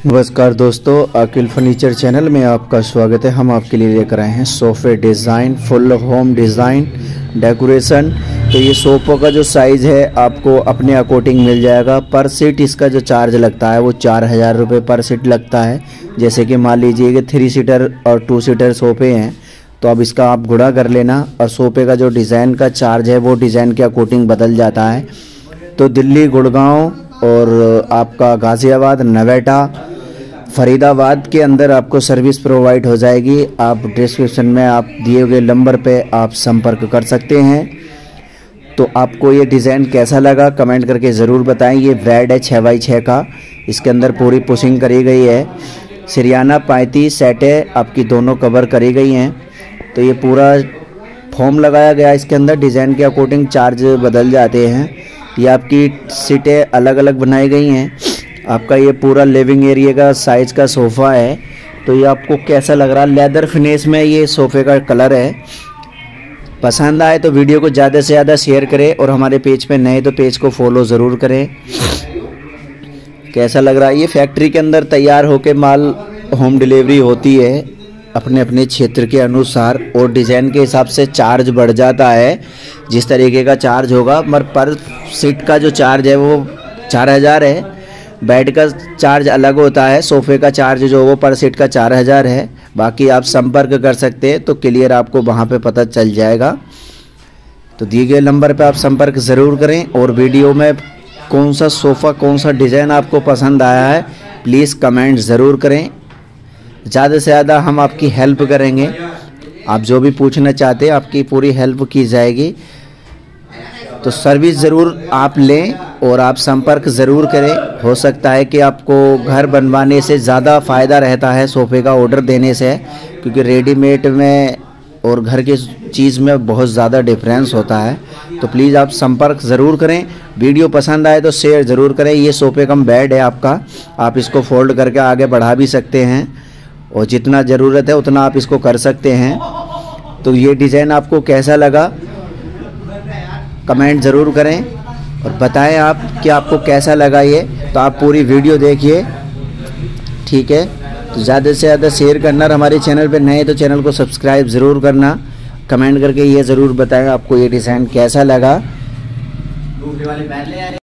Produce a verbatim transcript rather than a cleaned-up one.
नमस्कार दोस्तों, Akil furniture channel में आपका स्वागत है। हम आपके लिए लेकर आए हैं सोफ़े design, full home design decoration. तो ये सोफ़ों का जो साइज़ है आपको अपने अकॉर्डिंग मिल जाएगा। पर सीट इसका जो चार्ज लगता है वो चार हज़ार रुपये पर सीट लगता है। जैसे कि मान लीजिए कि थ्री सीटर और टू सीटर सोफ़े हैं तो अब इसका आप गुणा कर लेना। और सोफ़े का जो डिज़ाइन का चार्ज है वो डिज़ाइन के अकॉर्डिंग बदल जाता है। तो दिल्ली, गुड़गांव और आपका गाज़ियाबाद, नवेटा, फरीदाबाद के अंदर आपको सर्विस प्रोवाइड हो जाएगी। आप डिस्क्रिप्शन में आप दिए गए नंबर पे आप संपर्क कर सकते हैं। तो आपको ये डिज़ाइन कैसा लगा कमेंट करके ज़रूर बताएं। ये बेड है छः बाई छः का, इसके अंदर पूरी पुशिंग करी गई है। सिरियाना पैंतीस सेटें आपकी दोनों कवर करी गई हैं। तो ये पूरा फॉर्म लगाया गया, इसके अंदर डिज़ाइन के अकॉर्डिंग चार्ज बदल जाते हैं। ये आपकी सीटें अलग अलग बनाई गई हैं। आपका ये पूरा लिविंग एरिया का साइज़ का सोफ़ा है। तो ये आपको कैसा लग रहा है? लेदर फिनिश में ये सोफ़े का कलर है। पसंद आए तो वीडियो को ज़्यादा से ज़्यादा शेयर करें और हमारे पेज पे नए तो पेज को फॉलो ज़रूर करें। कैसा लग रहा है? ये फैक्ट्री के अंदर तैयार होके माल होम डिलीवरी होती है अपने अपने क्षेत्र के अनुसार, और डिज़ाइन के हिसाब से चार्ज बढ़ जाता है। जिस तरीके का चार्ज होगा, मगर पर सीट का जो चार्ज है वो चार हज़ार है। बेड का चार्ज अलग होता है, सोफ़े का चार्ज जो वो पर सीट का चार हज़ार है। बाकी आप संपर्क कर सकते हैं तो क्लियर आपको वहाँ पे पता चल जाएगा। तो दिए गए नंबर पे आप संपर्क ज़रूर करें। और वीडियो में कौन सा सोफ़ा, कौन सा डिज़ाइन आपको पसंद आया है प्लीज़ कमेंट ज़रूर करें। ज़्यादा से ज़्यादा हम आपकी हेल्प करेंगे। आप जो भी पूछना चाहते हैं आपकी पूरी हेल्प की जाएगी। तो सर्विस ज़रूर आप लें और आप संपर्क ज़रूर करें। हो सकता है कि आपको घर बनवाने से ज़्यादा फ़ायदा रहता है सोफ़े का ऑर्डर देने से, क्योंकि रेडीमेड में और घर की चीज़ में बहुत ज़्यादा डिफरेंस होता है। तो प्लीज़ आप संपर्क ज़रूर करें। वीडियो पसंद आए तो शेयर ज़रूर करें। ये सोफ़े कम बेड है आपका, आप इसको फोल्ड करके आगे बढ़ा भी सकते हैं और जितना ज़रूरत है उतना आप इसको कर सकते हैं। तो ये डिज़ाइन आपको कैसा लगा कमेंट ज़रूर करें और बताएं आप कि आपको कैसा लगा ये। तो आप पूरी वीडियो देखिए, ठीक है? तो ज़्यादा से ज़्यादा शेयर करना और हमारे चैनल पे नए तो चैनल को सब्सक्राइब ज़रूर करना। कमेंट करके ये ज़रूर बताएं आपको ये डिज़ाइन कैसा लगा।